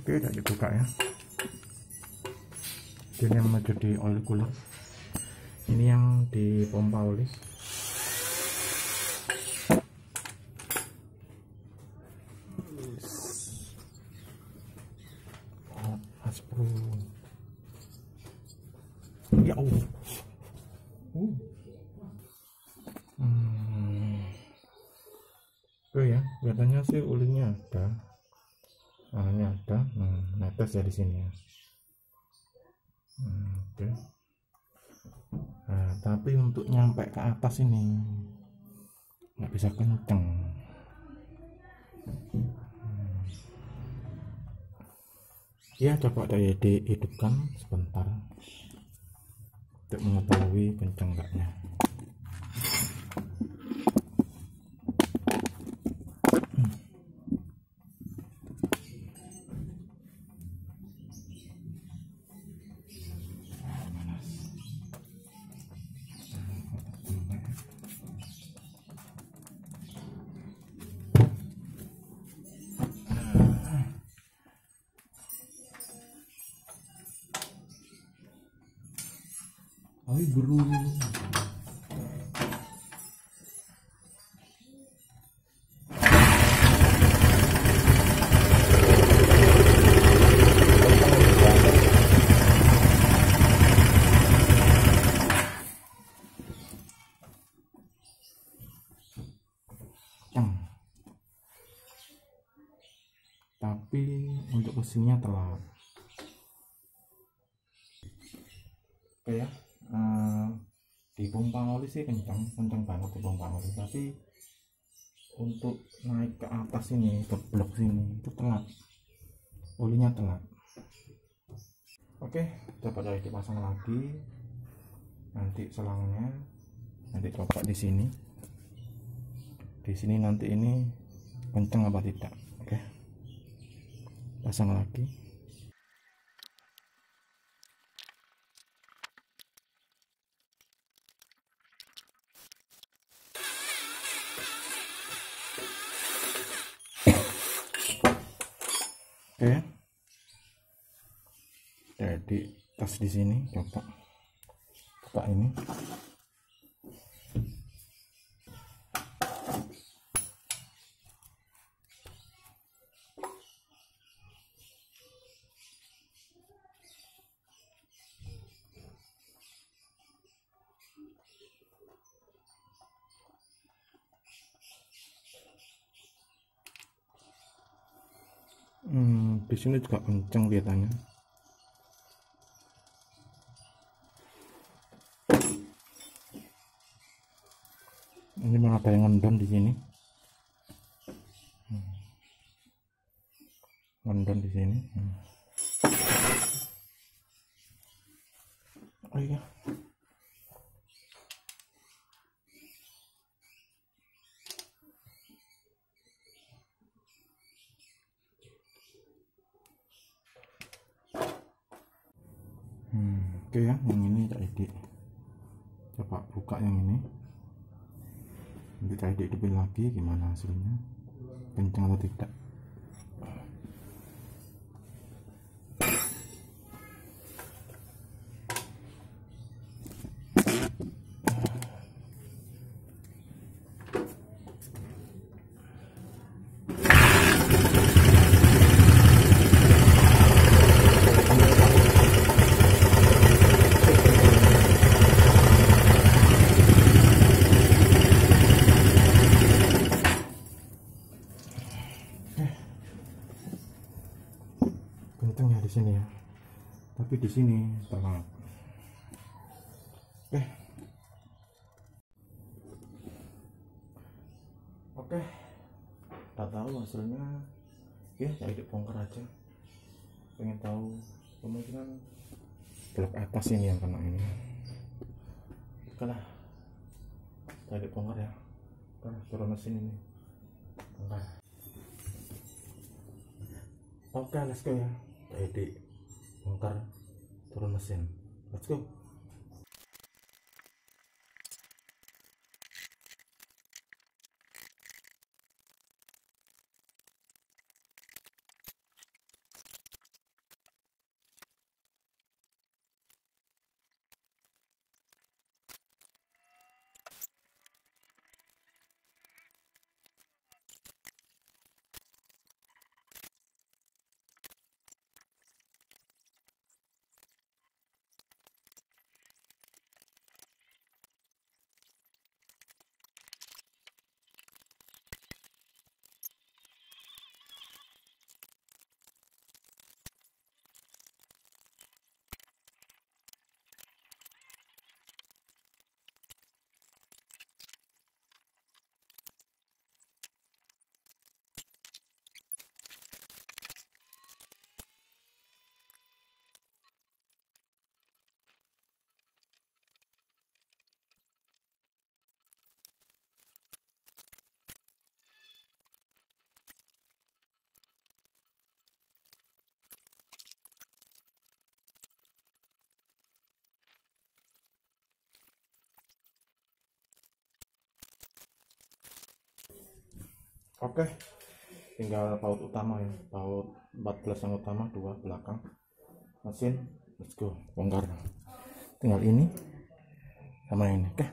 Oke, udah dibuka ya. Ini yang menuju di oil cooler. Ini yang dipompa oli. Aspro. Ya Allah. Oh ya, kelihatannya sih olinya ada. Ini ada. Netes ya di sini ya. Oke. Nah, tapi untuk nyampe ke atas ini nggak bisa kenceng. Ya, coba dihidupkan sebentar untuk mengetahui kenceng enggaknya. Ay, bro. Tapi untuk mesinnya telat. Oke ya. Di pompa oli sih kencang banget di pompa oli, tapi untuk naik ke atas ini, ke blok sini itu telat, olinya telat. Oke, coba dipasang lagi. Nanti selangnya nanti coba di sini nanti ini kencang apa tidak. Oke, pasang lagi. Oke, jadi tas di sini coba buka ini. Di sini juga kenceng kelihatannya. Ini malah ada yang ngendon di sini. Ngendon di sini. Oh iya. Oke ya, yang ini tak edit. Coba buka yang ini. Nanti tak hidupin lagi gimana hasilnya, kencang atau tidak. Kenceng ya di sini ya, tapi di sini telat. Oke, tak tahu hasilnya. Ya, saya hidup bongkar aja. Pengen tahu, kemungkinan blok atas ini yang kena ini. Oke lah, saya hidup bongkar ya. Turun mesin ini. Bongkar. Oke, let's go ya. Jadi bongkar, turun mesin. Let's go. Oke, tinggal baut utama ya, baut 14 yang utama, 2 belakang mesin. Let's go, bongkar. Tinggal ini sama ini. Oke.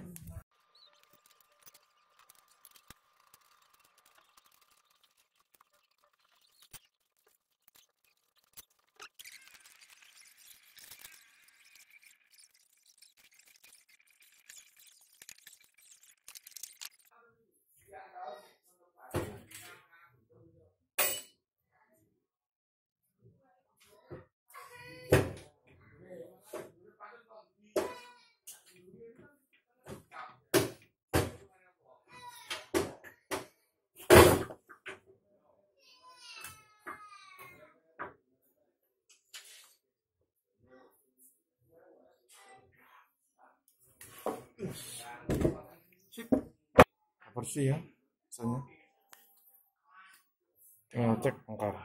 Sip, bersih ya misalnya. Tinggal cek bongkar.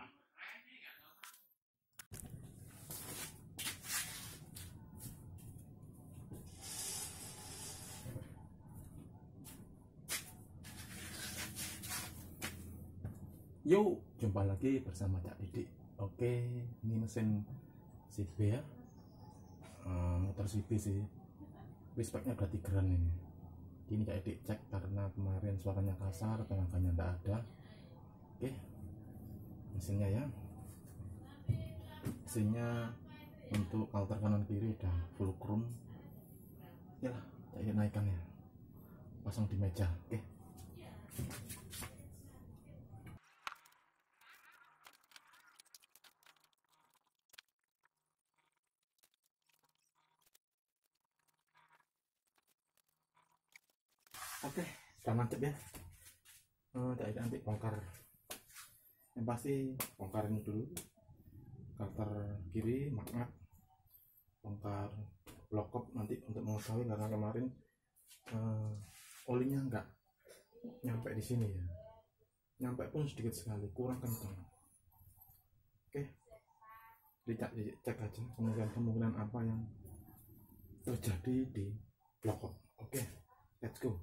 Yuk, jumpa lagi bersama Cak Didik. Oke, ini mesin CB ya, motor CB sih. Speknya udah tigeran ini. Ini Cak Didik cek karena kemarin suaranya kasar, tenaganya tidak ada. Oke, mesinnya ya. Mesinnya untuk alter kanan kiri udah full chrome. Ya lah, Cak Didik naikkan ya. Pasang di meja. Oke. Oke, sudah mantep ya. Jadi nanti bongkar. Yang pasti bongkar ini dulu. Karter kiri magnet, bongkar blok kop nanti untuk mengetahui, karena kemarin olinya enggak nyampe di sini ya. Nyampe pun sedikit sekali, kurang kencang. Oke, cek aja kemungkinan apa yang terjadi di blok kop. Oke, let's go.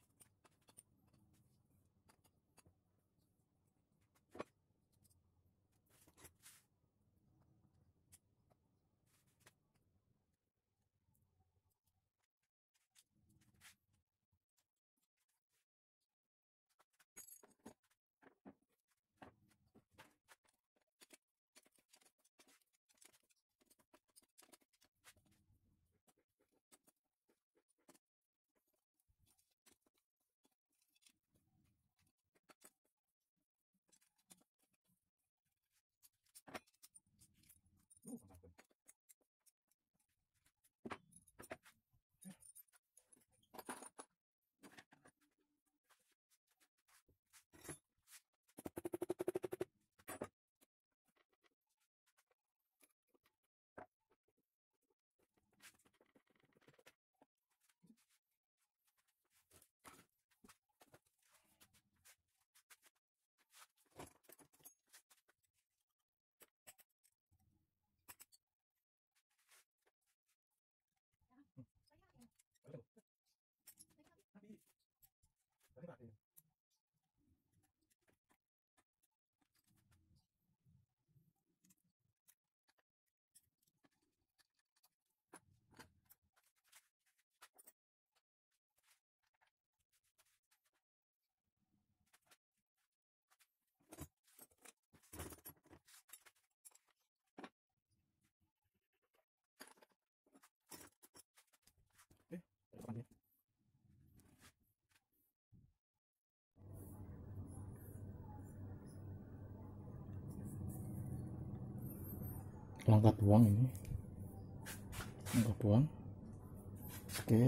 Langkah buang ini, langkah buang. Oke,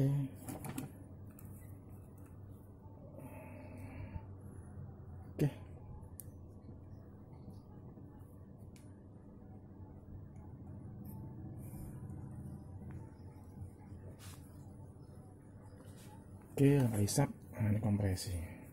oke. Oke, isap. Nah, ini kompresi.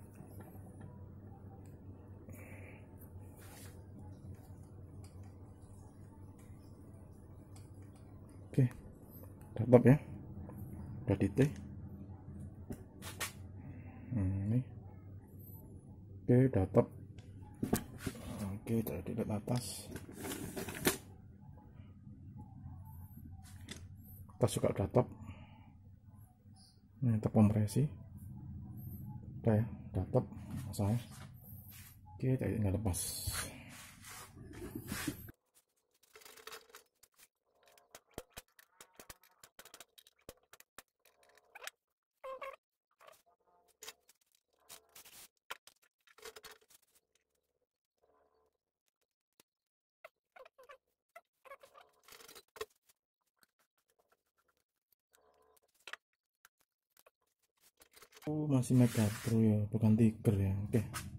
Oke, tetap ya, udah titik. Ini oke, udah top. Oke, kita lihat atas. Atas juga udah top. Ini top kompresi. Udah ya, udah top saya. Oke, kita tinggal lepas. Oh, masih Mega Pro ya, bukan Tiger ya. Oke.